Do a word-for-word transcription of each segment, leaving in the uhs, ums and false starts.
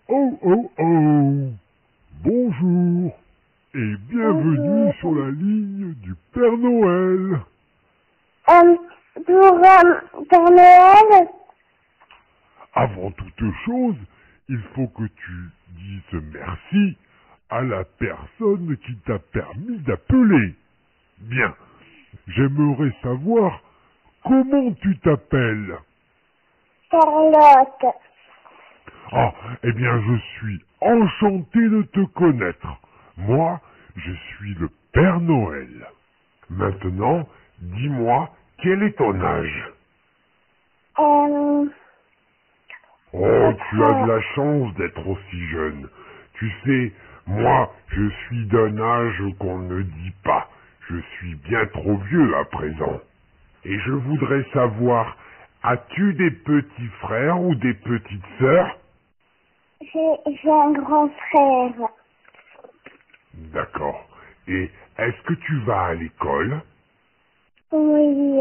Oh oh oh! Bonjour et bienvenue Bonjour. sur la ligne du Père Noël. Euh, pour euh, Père Noël, Avant toute chose, il faut que tu dises merci à la personne qui t'a permis d'appeler. Bien, j'aimerais savoir comment tu t'appelles. Charlotte. Ah, eh bien, je suis enchanté de te connaître. Moi, je suis le Père Noël. Maintenant, dis-moi, quel est ton âge? Euh, Oh, tu as de quatre. la chance d'être aussi jeune. Tu sais, moi, je suis d'un âge qu'on ne dit pas. Je suis bien trop vieux à présent. Et je voudrais savoir, as-tu des petits frères ou des petites sœurs? J'ai j'ai un grand frère. D'accord. Et est-ce que tu vas à l'école? Oui.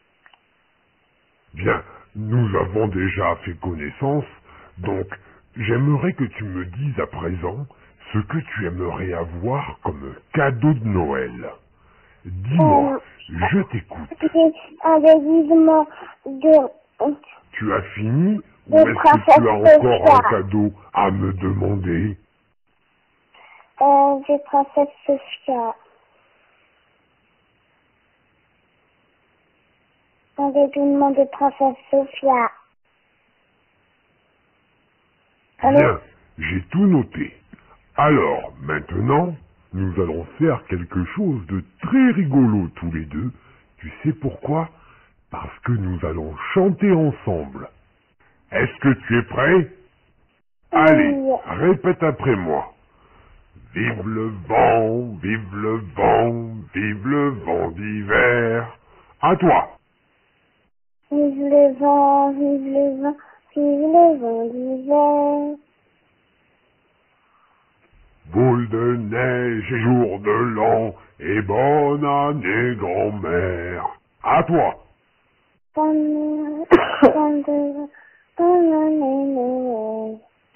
Bien, nous avons déjà fait connaissance, donc j'aimerais que tu me dises à présent ce que tu aimerais avoir comme cadeau de Noël. Dis-moi, Euh, je t'écoute. j'ai un déguisement de, Tu as fini ou de est-ce que tu as princesse encore un Sophia. cadeau à me demander? Euh, de princesse Sophia. Un déguisement de princesse Sophia. Allô? Bien, j'ai tout noté. Alors, maintenant, nous allons faire quelque chose de très rigolo tous les deux. Tu sais pourquoi? Parce que nous allons chanter ensemble. Est-ce que tu es prêt? Allez, Oui. répète après moi. Vive le vent, vive le vent, vive le vent d'hiver. À toi. Vive le vent, vive le vent, vive le vent d'hiver. Boule de neige et jour de l'an, et bonne année grand-mère. À toi. Bonne, bonne, bonne année Noël.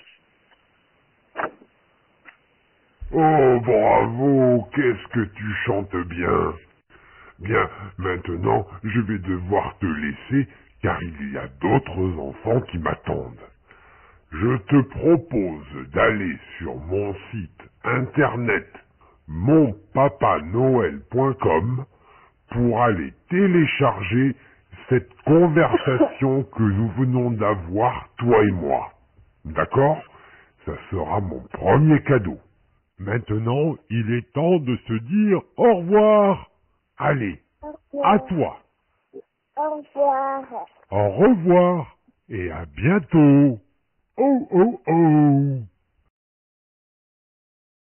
Oh, bravo, qu'est-ce que tu chantes bien. Bien, maintenant, je vais devoir te laisser, car il y a d'autres enfants qui m'attendent. Je te propose d'aller sur mon site internet mon papa noël point com pour aller télécharger cette conversation que nous venons d'avoir, toi et moi. D'accord? Ça sera mon premier cadeau. Maintenant, il est temps de se dire au revoir. Allez, Au à revoir. toi. Au revoir. Au revoir et à bientôt. Oh oh oh.